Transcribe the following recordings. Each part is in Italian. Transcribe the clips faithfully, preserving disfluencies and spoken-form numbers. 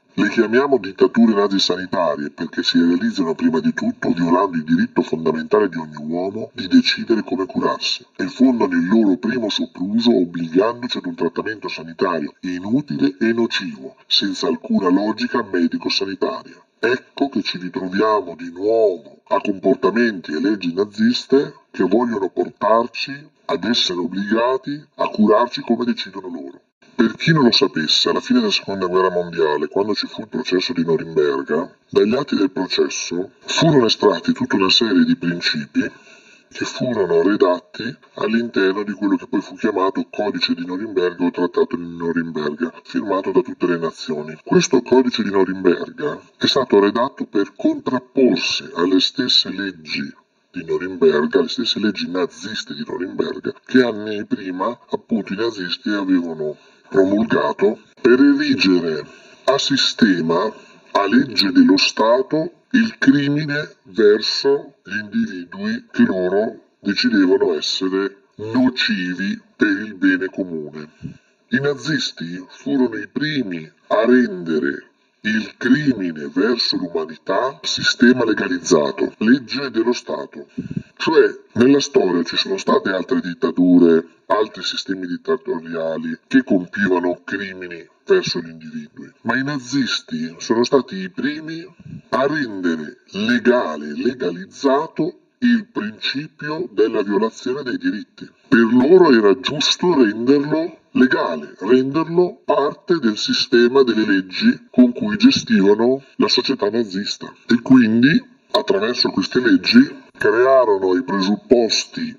Le chiamiamo dittature nazi-sanitarie perché si realizzano prima di tutto violando il diritto fondamentale di ogni uomo di decidere come curarsi e fondano il loro primo sopruso obbligandoci ad un trattamento sanitario inutile e nocivo, senza alcuna logica medico-sanitaria. Ecco che ci ritroviamo di nuovo a comportamenti e leggi naziste che vogliono portarci ad essere obbligati a curarci come decidono loro. Per chi non lo sapesse, alla fine della seconda guerra mondiale, quando ci fu il processo di Norimberga, dagli atti del processo furono estratti tutta una serie di principi che furono redatti all'interno di quello che poi fu chiamato Codice di Norimberga o Trattato di Norimberga, firmato da tutte le nazioni. Questo Codice di Norimberga è stato redatto per contrapporsi alle stesse leggi di Norimberga, alle stesse leggi naziste di Norimberga, che anni prima appunto i nazisti avevano promulgato per erigere a sistema, a legge dello Stato, il crimine verso gli individui che loro decidevano essere nocivi per il bene comune. I nazisti furono i primi a rendere il crimine verso l'umanità sistema legalizzato, legge dello Stato. Cioè, nella storia ci sono state altre dittature, altri sistemi dittatoriali che compivano crimini verso gli individui, ma i nazisti sono stati i primi a rendere legale, legalizzato il principio della violazione dei diritti. Per loro era giusto renderlo legale, renderlo parte del sistema delle leggi con cui gestivano la società nazista. E quindi, attraverso queste leggi, crearono i presupposti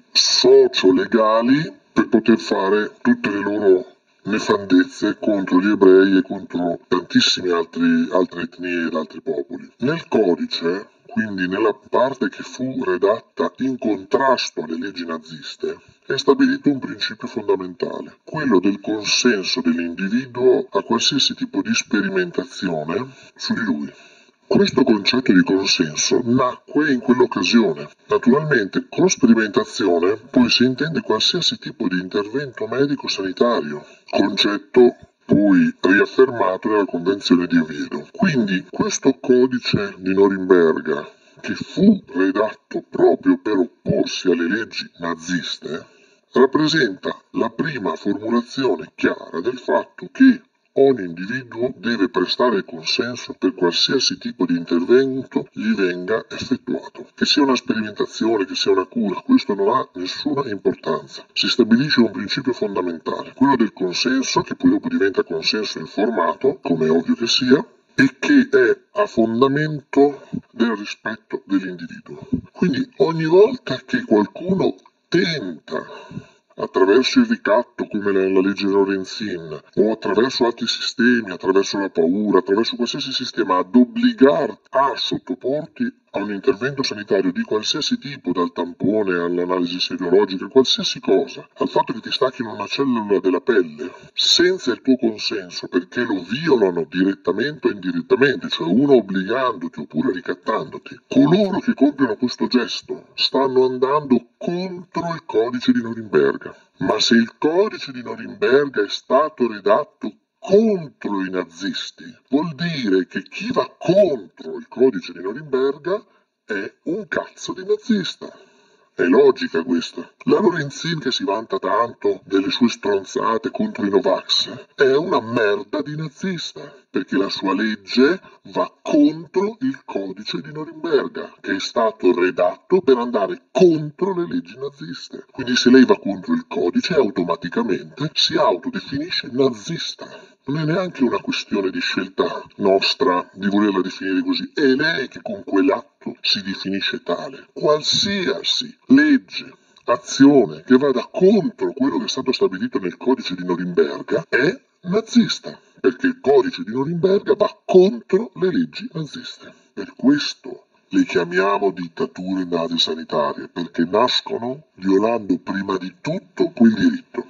socio-legali per poter fare tutte le loro nefandezze contro gli ebrei e contro tantissime altri, altre etnie ed altri popoli. Nel codice, quindi nella parte che fu redatta in contrasto alle leggi naziste, è stabilito un principio fondamentale, quello del consenso dell'individuo a qualsiasi tipo di sperimentazione su di lui. Questo concetto di consenso nacque in quell'occasione. Naturalmente, con sperimentazione poi si intende qualsiasi tipo di intervento medico-sanitario, concetto poi riaffermato nella Convenzione di Oviedo. Quindi questo codice di Norimberga, che fu redatto proprio per opporsi alle leggi naziste, rappresenta la prima formulazione chiara del fatto che ogni individuo deve prestare consenso per qualsiasi tipo di intervento gli venga effettuato. Che sia una sperimentazione, che sia una cura, questo non ha nessuna importanza. Si stabilisce un principio fondamentale, quello del consenso, che poi dopo diventa consenso informato, come è ovvio che sia, e che è a fondamento del rispetto dell'individuo. Quindi ogni volta che qualcuno tenta, attraverso il ricatto come nella legge Lorenzin, o attraverso altri sistemi, attraverso la paura, attraverso qualsiasi sistema, ad obbligarti a sottoporti a un intervento sanitario di qualsiasi tipo, dal tampone all'analisi serologica, qualsiasi cosa, al fatto che ti stacchino una cellula della pelle, senza il tuo consenso, perché lo violano direttamente o indirettamente, cioè uno obbligandoti oppure ricattandoti, coloro che compiono questo gesto stanno andando contro il codice di Norimberga. Ma se il codice di Norimberga è stato redatto contro i nazisti, vuol dire che chi va contro il codice di Norimberga è un cazzo di nazista. È logica questa. La Lorenzin, che si vanta tanto delle sue stronzate contro i Novax, è una merda di nazista, perché la sua legge va contro il codice di Norimberga, che è stato redatto per andare contro le leggi naziste. Quindi se lei va contro il codice, automaticamente si autodefinisce nazista. Non è neanche una questione di scelta nostra di volerla definire così, è lei che con quell'atto si definisce tale. Qualsiasi legge, azione che vada contro quello che è stato stabilito nel codice di Norimberga è nazista, perché il codice di Norimberga va contro le leggi naziste. Per questo le chiamiamo dittature nazi-sanitarie, perché nascono violando prima di tutto quel diritto.